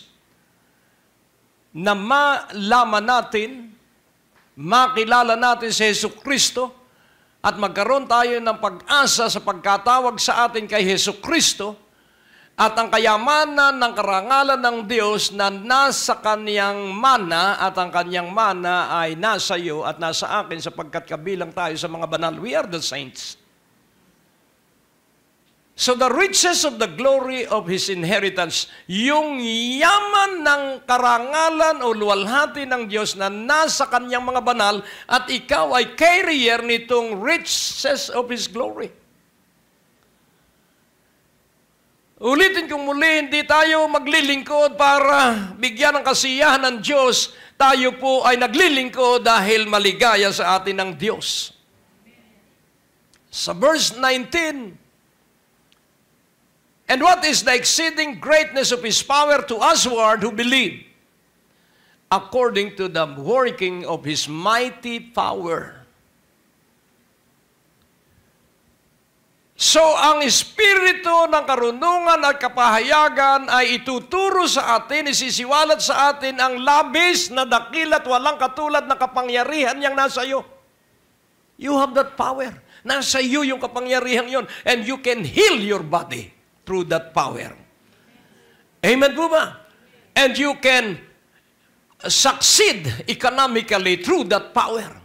na malaman natin, makilala natin si Jesucristo at magkaroon tayo ng pag-asa sa pagkatawag sa atin kay Jesucristo at ang kayamanan ng karangalan ng Diyos na nasa Kanyang mana at ang Kanyang mana ay nasa iyo at nasa akin sapagkat kabilang tayo sa mga banal. We are the saints. So the riches of the glory of His inheritance, yung yaman ng karangalan o luwalhati ng Diyos na nasa Kanyang mga banal at ikaw ay carrier nitong riches of His glory. Ulitin kong muli, hindi tayo maglilingkod para bigyan ng kasiyahan ng Diyos. Tayo po ay naglilingkod dahil maligaya sa atin ng Diyos. Sa verse nineteen, and what is the exceeding greatness of His power to usward who believe, according to the working of His mighty power. So, ang espiritu ng karunungan at kapahayagan ay ituturo sa atin, isisiwalat sa atin ang labis na dakila at walang katulad na kapangyarihan niyang nasa iyo. You have that power. Nasa iyo yung kapangyarihan yon, and you can heal your body through that power. Amen po ba? And you can succeed economically through that power.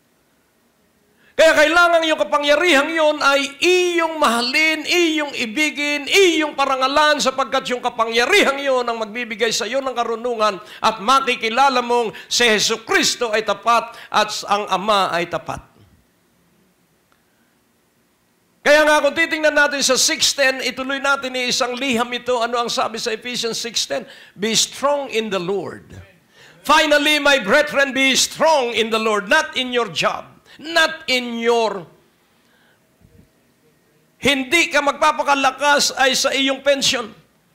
Kaya kailangan yung kapangyarihan yon ay iyong mahalin, iyong ibigin, iyong parangalan sapagkat yung kapangyarihan yon ang magbibigay sa iyo ng karunungan at makikilala mong si Jesucristo ay tapat at ang Ama ay tapat. Kaya nga kung titingnan natin sa six ten, ituloy natin ni isang liham ito. Ano ang sabi sa Ephesians six ten? Be strong in the Lord. Finally, my brethren, be strong in the Lord, not in your job. Not in your, hindi ka magpapakalakas ay sa iyong pension.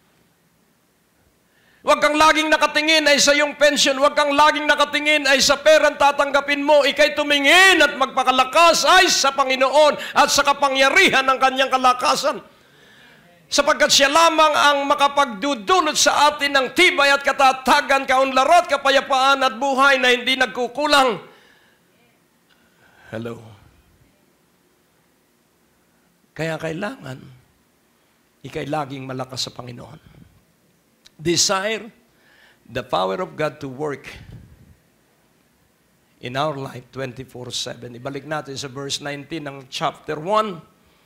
Huwag kang laging nakatingin ay sa iyong pension. Huwag kang laging nakatingin ay sa perang tatanggapin mo. Ika'y tumingin at magpakalakas ay sa Panginoon at sa kapangyarihan ng Kanyang kalakasan. Sapagkat siya lamang ang makapagdudulot sa atin ng tibay at katatagan, kaunlaran, kapayapaan at buhay na hindi nagkukulang. Hello. Kaya kailangan, ika'y laging malakas sa Panginoon. Desire the power of God to work in our life twenty-four seven. Ibalik natin sa verse nineteen ng chapter one.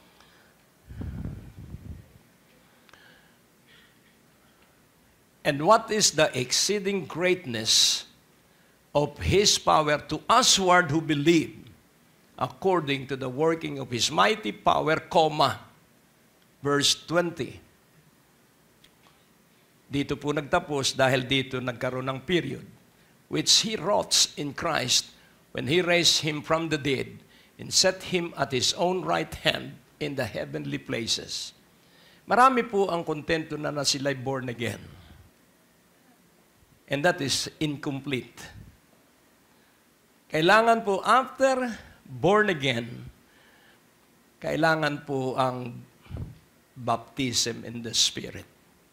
And what is the exceeding greatness of His power to usward who believe, according to the working of His mighty power, comma, verse twenty. Dito po nagtapos dahil dito nagkaroon ng period. which he wrought in Christ when he raised him from the dead and set him at his own right hand in the heavenly places. Marami po ang kontento na na sila'y born again. And that is incomplete. Kailangan po after born again, kailangan po ang baptism in the Spirit.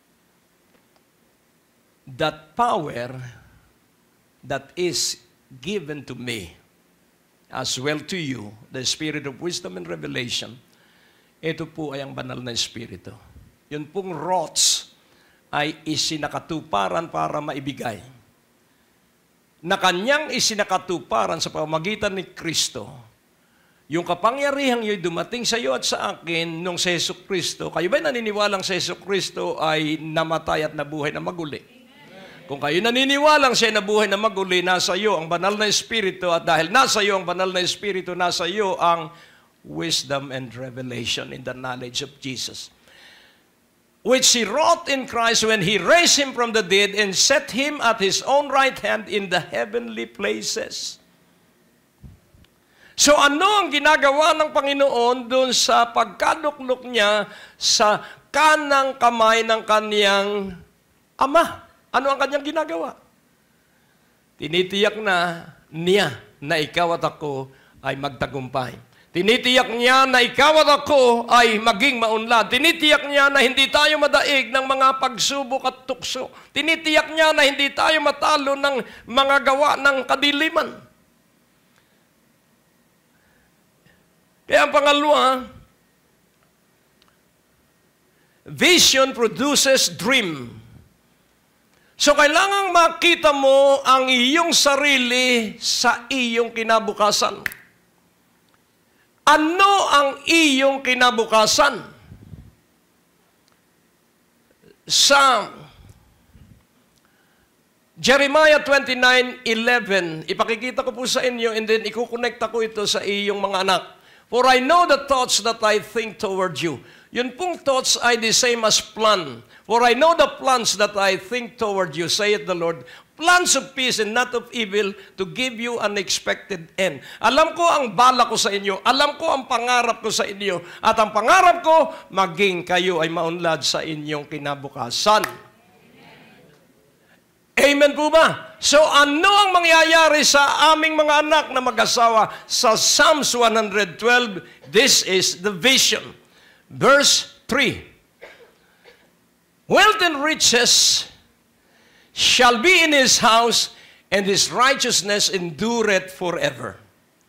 That power that is given to me, as well to you, the Spirit of wisdom and revelation, ito po ay ang banal na Espiritu. Yun pong rots ay isinakatuparan para maibigay. Na kanyang isinakatuparan sa pamamagitan ni Kristo, yung kapangyarihang yo'y dumating sa iyo at sa akin nung si Jesu Kristo. Kayo ba'y naniniwalang si Jesu Kristo ay namatay at nabuhay na maguli? Amen. Kung kayo naniniwalang siya nabuhay na maguli, nasa iyo ang banal na Espiritu, at dahil nasa iyo ang banal na Espiritu, nasa iyo ang wisdom and revelation in the knowledge of Jesus, which he wrought in Christ when he raised him from the dead and set him at his own right hand in the heavenly places. So ano ang ginagawa ng Panginoon doon sa pagkaluklok niya sa kanang kamay ng kaniyang Ama? Ano ang kanyang ginagawa? Tinitiyak na niya na ikaw at ako ay magtagumpay. Tinitiyak niya na ikaw at ako ay maging maunlad. Tinitiyak niya na hindi tayo madaig ng mga pagsubok at tukso. Tinitiyak niya na hindi tayo matalo ng mga gawa ng kadiliman. Kaya ang pangalawa, vision produces dream. So kailangang makita mo ang iyong sarili sa iyong kinabukasan. Ano ang iyong kinabukasan? Sa Jeremiah twenty-nine eleven, ipakikita ko po sa inyo and then ikukonekta ko ito sa iyong mga anak. For I know the thoughts that I think toward you. Yun pong thoughts ay the same as plan. For I know the plans that I think toward you, saith the Lord, plans of peace and not of evil, to give you an expected end. Alam ko ang bala ko sa inyo. Alam ko ang pangarap ko sa inyo. At ang pangarap ko, maging kayo ay maunlad sa inyong kinabukasan. Amen po ba? So ano ang mangyayari sa aming mga anak na mag-asawa? Sa Psalms one twelve, this is the vision. Verse three. Wealth and riches shall be in his house, and his righteousness endureth forever.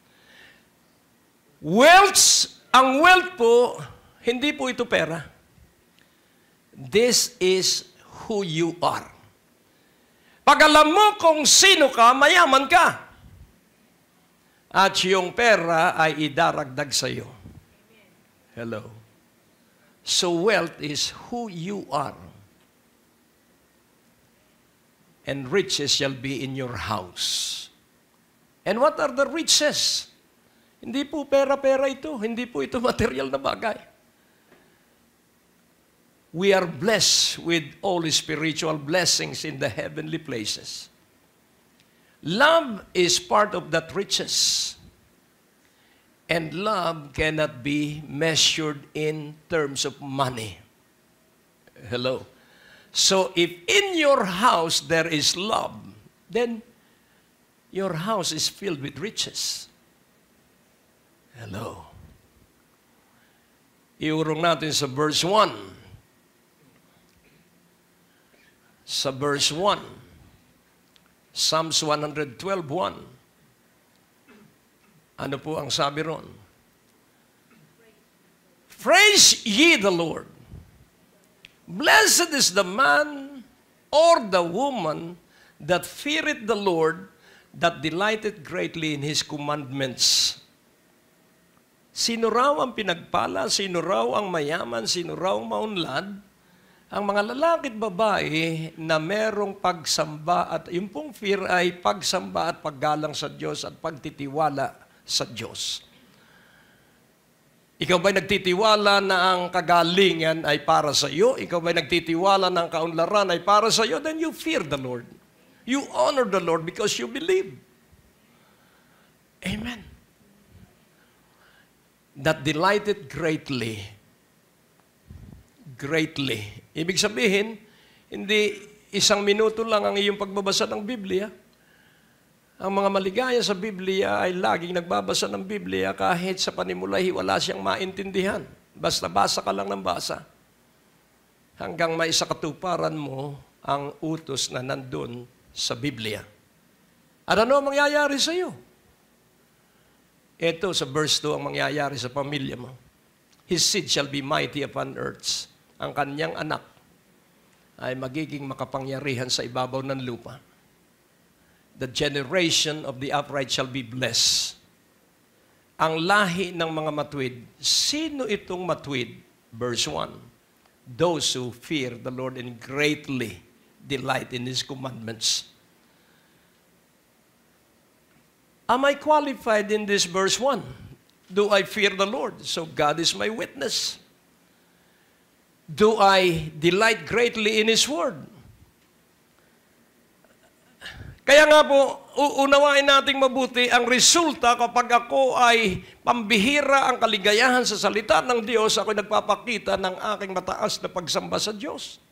Wealth, ang wealth po, hindi po ito pera. This is who you are. Pag alam mo kung sino ka, mayaman ka. At yung pera ay idaragdag sa iyo. Hello. So wealth is who you are. And riches shall be in your house. And what are the riches? Hindi po pera-pera ito. Hindi po ito material na bagay. We are blessed with all spiritual blessings in the heavenly places. Love is part of that riches. And love cannot be measured in terms of money. Hello. So if in your house there is love, then your house is filled with riches. Hello. Iurong natin sa verse one. Sa verse one, Psalms one twelve one. Ano po ang sabi ron? Praise ye the Lord. Blessed is the man or the woman that feareth the Lord, that delighteth greatly in His commandments. Sino raw ang pinagpala? Sino raw ang mayaman? Sino raw ang maunlad? Ang mga lalaki at babae na merong pagsamba, at yung pong fear ay pagsamba at paggalang sa Diyos at pagtitiwala sa Diyos. Ikaw ba'y nagtitiwala na ang kagalingan ay para sa iyo? Ikaw ba'y nagtitiwala na ang kaunlaran ay para sa iyo? Then you fear the Lord. You honor the Lord because you believe. Amen. That delighted greatly. Greatly. Ibig sabihin, hindi isang minuto lang ang iyong pagbabasa ng Biblia. Ang mga maligaya sa Biblia ay laging nagbabasa ng Biblia kahit sa panimula wala siyang maintindihan. Basta basa ka lang ng basa. Hanggang may sakatuparan mo ang utos na nandun sa Biblia. At ano ang mangyayari sa iyo? Ito sa verse two ang mangyayari sa pamilya mo. His seed shall be mighty upon earth. Ang kanyang anak ay magiging makapangyarihan sa ibabaw ng lupa. The generation of the upright shall be blessed. Ang lahi ng mga matuwid. Sino itong matuwid? Verse one. Those who fear the Lord and greatly delight in His commandments. Am I qualified in this verse one? Do I fear the Lord? So God is my witness. Do I delight greatly in His Word? Kaya nga po, uunawain nating mabuti ang resulta kapag ako ay pambihira ang kaligayahan sa salita ng Diyos, ako'y nagpapakita ng aking mataas na pagsamba sa Diyos.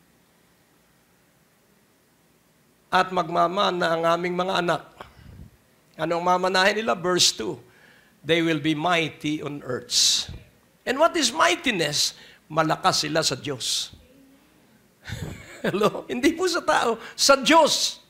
At magmamana ang aming mga anak. Ano ang mamanahin nila? Verse two. They will be mighty on earth. And what is mightiness? Malakas sila sa Diyos. Hello? Hindi po sa tao, sa Diyos.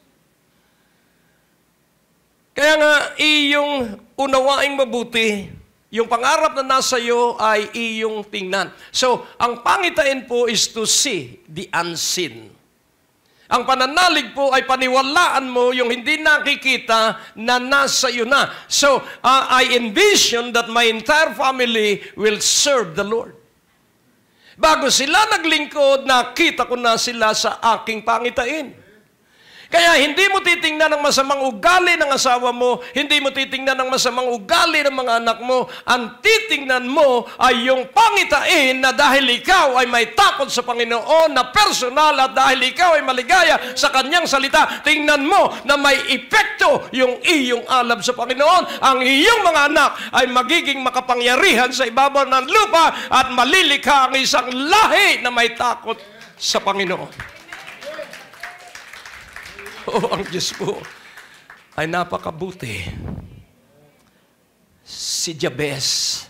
Kaya nga, iyong unawaing mabuti, yung pangarap na nasa iyo ay iyong tingnan. So, ang pangitain po is to see the unseen. Ang pananalig po ay paniwalaan mo yung hindi nakikita na nasa iyo na. So, uh, I envision that my entire family will serve the Lord. Bago sila naglingkod, nakita ko na sila sa aking pangitain. Kaya hindi mo titingnan ng masamang ugali ng asawa mo, hindi mo titingnan ng masamang ugali ng mga anak mo, ang titingnan mo ay yung pangitain na dahil ikaw ay may takot sa Panginoon na personal at dahil ikaw ay maligaya sa Kanyang salita, tingnan mo na may epekto yung iyong alam sa Panginoon. Ang iyong mga anak ay magiging makapangyarihan sa ibabaw ng lupa at malilikha ang isang lahi na may takot sa Panginoon. Oh, ang Diyos po ay napakabuti. Si Jabez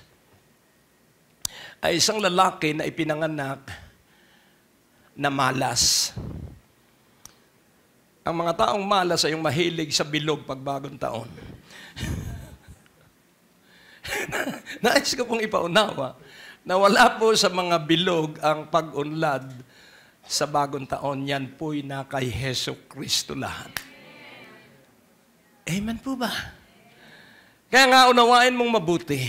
ay isang lalaki na ipinanganak na malas. Ang mga taong malas ay yung mahilig sa bilog pag bagong taon. Nais ko pong ipaunawa na wala po sa mga bilog ang pag-unlad sa bagong taon. Yan po'y na kay Heso Kristo lahat. Amen po ba? Kaya nga unawain mong mabuti.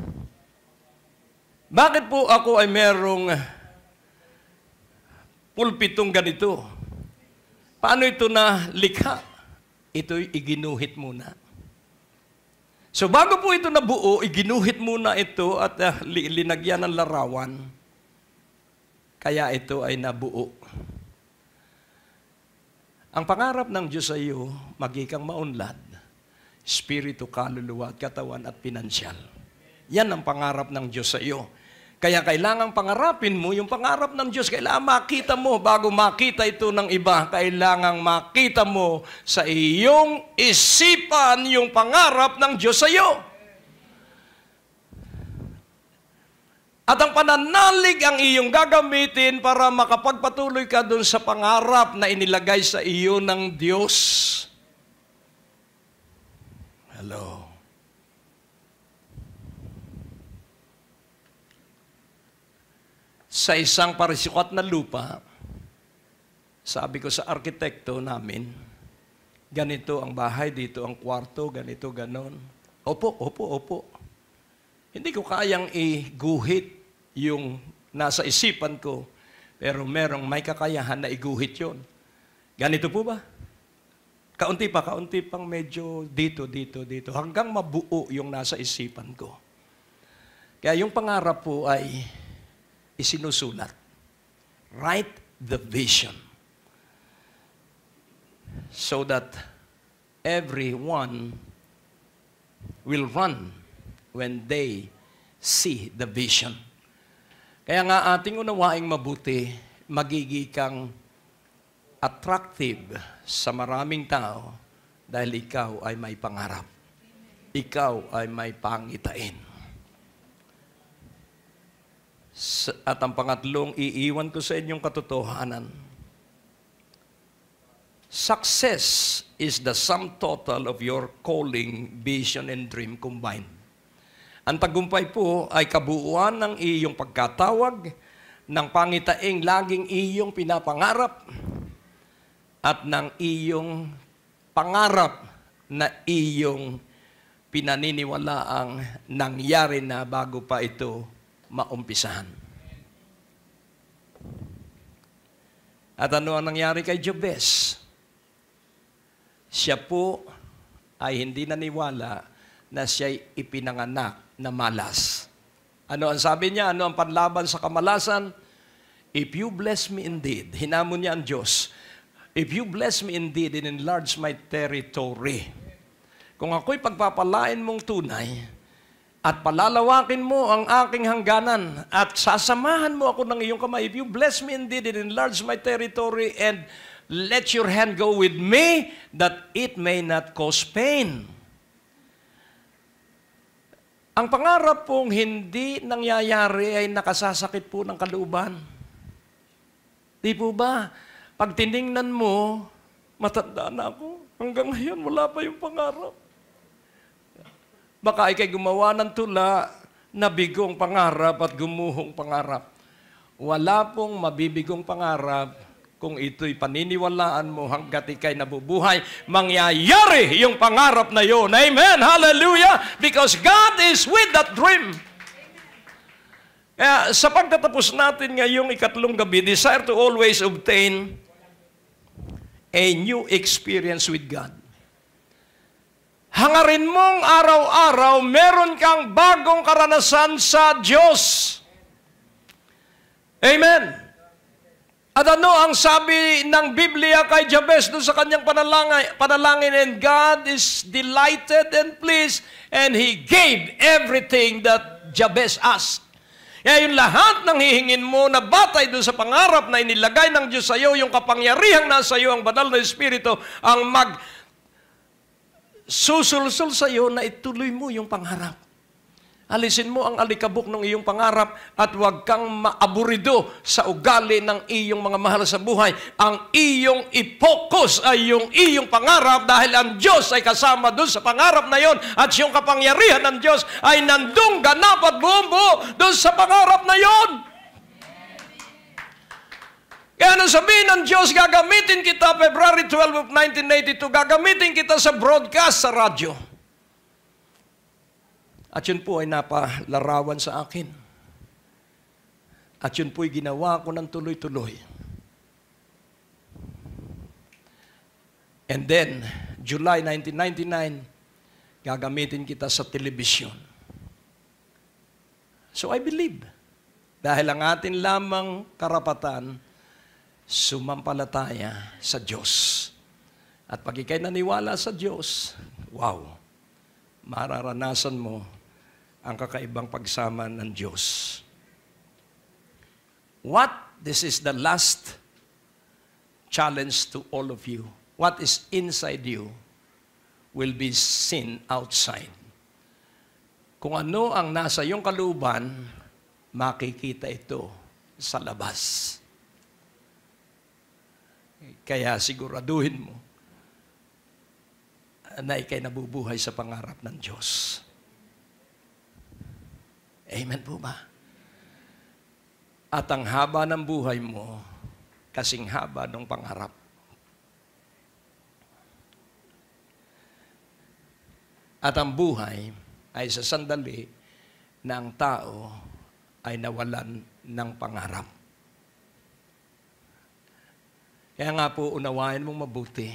Bakit po ako ay merong pulpitong ganito? Paano ito na likha? Ito'y iginuhit muna. So bago po ito nabuo, iginuhit muna ito at uh, linagyan ng larawan. Kaya ito ay nabuo. Ang pangarap ng Diyos sa iyo, magikang maunlad, spirito, kaluluwa, at katawan at pinansyal. Yan ang pangarap ng Diyos sa iyo. Kaya kailangang pangarapin mo yung pangarap ng Diyos. Kailangan makita mo bago makita ito ng iba. Kailangang makita mo sa iyong isipan yung pangarap ng Diyos sa iyo. At ang pananalig ang iyong gagamitin para makapagpatuloy ka dun sa pangarap na inilagay sa iyo ng Diyos. Hello. Sa isang parisukat na lupa, sabi ko sa arkitekto namin, ganito ang bahay, dito ang kwarto, ganito, ganon. Opo, opo, opo. Hindi ko kayang iguhit yung nasa isipan ko, pero merong may kakayahan na iguhit yon. Ganito po ba? Kaunti pa, kaunti pang medyo dito, dito, dito, hanggang mabuo yung nasa isipan ko. Kaya yung pangarap po ay isinusulat. Write the vision. so that everyone will run when they see the vision. Kaya nga ating unawaing mabuti, magiging kang attractive sa maraming tao dahil ikaw ay may pangarap. Ikaw ay may pangitain. At ang pangatlong iiwan ko sa inyong katotohanan, success is the sum total of your calling, vision, and dream combined. Ang tagumpay po ay kabuuan ng iyong pagkatawag, ng pangitaing laging iyong pinapangarap, at ng iyong pangarap na iyong pinaniniwalaang nangyari na bago pa ito maumpisahan. At ano ang nangyari kay Jabez? Siya po ay hindi naniwala na siya'y ipinanganak na malas. Ano ang sabi niya? Ano ang panlaban sa kamalasan? If you bless me indeed, hinamon niya ang Diyos, if you bless me indeed and enlarge my territory, kung ako'y pagpapalain mong tunay, at palalawakin mo ang aking hangganan, at sasamahan mo ako ng iyong kamay, if you bless me indeed and enlarge my territory, and let your hand go with me, that it may not cause pain. Ang pangarap pong hindi nangyayari ay nakasasakit po ng kalooban. Di po ba? Pag tiningnan mo, matanda na ako. Hanggang ngayon, wala pa yung pangarap. Baka ikay gumawa ng tula na bigong pangarap at gumuhong pangarap. Wala pong mabibigong pangarap kung ito'y paniniwalaan mo hanggat ikay nabubuhay, mangyayari yung pangarap na yun. Amen! Hallelujah! Because God is with that dream. Kaya sa pagtatapos natin ngayong ikatlong gabi, desire to always obtain a new experience with God. Hangarin mong araw-araw, meron kang bagong karanasan sa Diyos. Amen! At ano ang sabi ng Biblia kay Jabez doon sa kanyang panalangin, panalangin, and God is delighted and pleased, and He gave everything that Jabez asked. Kaya yung lahat ng hihingin mo na batay doon sa pangarap na inilagay ng Diyos sa iyo, yung kapangyarihang nasa iyo, ang banal na Espiritu, ang mag susulsul sa iyo na ituloy mo yung pangarap. Alisin mo ang alikabok ng iyong pangarap at huwag kang maaburido sa ugali ng iyong mga mahal sa buhay. Ang iyong ipokus ay yung iyong pangarap dahil ang Diyos ay kasama doon sa pangarap na yon at yung kapangyarihan ng Diyos ay nandung ganap at buong buo doon sa pangarap na yon. Kaya nang sabihin ng Diyos, gagamitin kita February twelfth of nineteen eighty-two, gagamitin kita sa broadcast sa radyo. At yun po ay napalarawan sa akin. At yun po ay ginawa ko ng tuloy-tuloy. And then, July nineteen ninety-nine, gagamitin kita sa telebisyon. So I believe. Dahil ang atin lamang karapatan, sumampalataya sa Diyos. At pag ikay naniwala sa Diyos, wow, mararanasan mo ang kakaibang pagsama ng Diyos. What? This is the last challenge to all of you. What is inside you will be seen outside. Kung ano ang nasa iyong kalooban, makikita ito sa labas. Kaya siguraduhin mo na ikay nabubuhay sa pangarap ng Diyos. Amen po ba? At ang haba ng buhay mo, kasing haba ng pangarap. At ang buhay ay sa sandali na ang tao ay nawalan ng pangarap. Kaya nga po, unawain mong mabuti.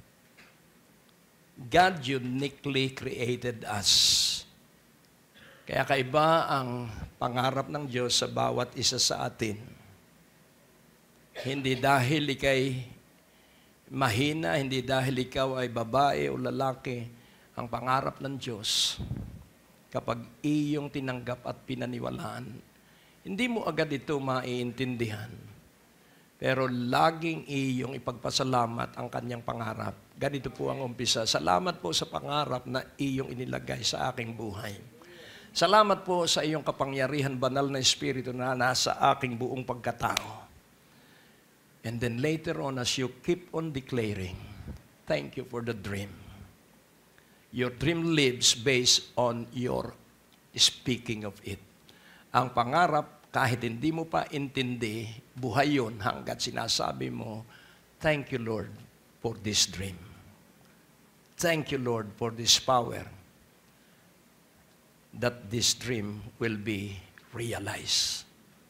God uniquely created us. Kaya kaiba ang pangarap ng Diyos sa bawat isa sa atin. Hindi dahil ikay mahina, hindi dahil ikaw ay babae o lalaki, ang pangarap ng Diyos, kapag iyong tinanggap at pinaniwalaan, hindi mo agad ito maiintindihan. Pero laging iyong ipagpasalamat ang kanyang pangarap. Ganito po ang umpisa. Salamat po sa pangarap na iyong inilagay sa aking buhay. Salamat po sa iyong kapangyarihan, banal na Espiritu na nasa aking buong pagkatao. And then later on, as you keep on declaring, thank you for the dream. Your dream lives based on your speaking of it. Ang pangarap, kahit hindi mo pa intindi, buhay yun hanggat sinasabi mo, thank you, Lord, for this dream. Thank you, Lord, for this power that this dream will be realized.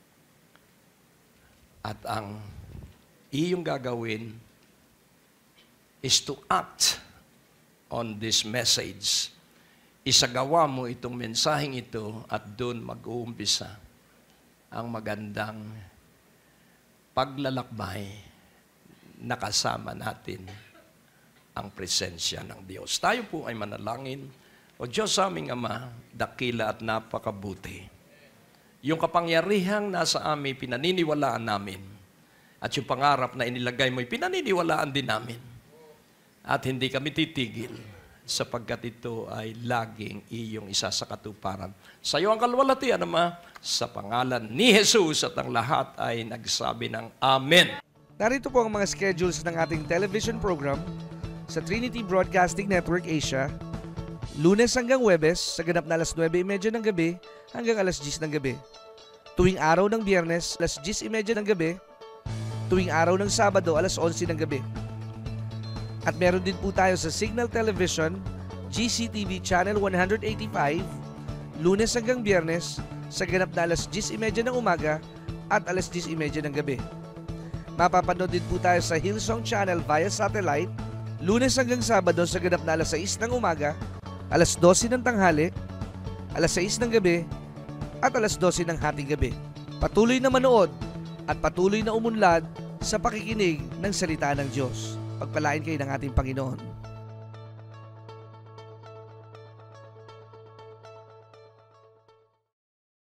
At ang iyong gagawin is to act on this message. Isagawa mo itong mensaheng ito at doon mag-uumpisa ang magandang paglalakbay na kasama natin ang presensya ng Diyos. Tayo po ay manalangin. O Diyos aming Ama, dakila at napakabuti. Yung kapangyarihang nasa amin, pinaniniwalaan namin. At yung pangarap na inilagay mo, pinaniniwalaan din namin. At hindi kami titigil sapagkat ito ay laging iyong isa sa katuparan. Sa iyo ang kalwalhatian, Ama, sa pangalan ni Jesus at ang lahat ay nagsabi ng Amen. Narito po ang mga schedules ng ating television program sa Trinity Broadcasting Network Asia. Lunes hanggang Huwebes sa ganap na alas nuwebe trenta ng gabi hanggang alas diyes ng gabi. Tuwing araw ng Biyernes, alas diyes trenta ng gabi. Tuwing araw ng Sabado, alas onse ng gabi. At meron din po tayo sa Signal Television, G C T V Channel one eighty-five, Lunes hanggang Biyernes sa ganap na alas diyes trenta ng umaga at alas diyes trenta ng gabi. Mapapanood din po tayo sa Hillsong Channel via satellite, Lunes hanggang Sabado sa ganap na alas sais ng umaga, alas dose ng tanghali, alas sais ng gabi, at alas dose ng hating gabi. Patuloy na manood at patuloy na umunlad sa pakikinig ng salita ng Diyos. Pagpalain kayo ng ating Panginoon.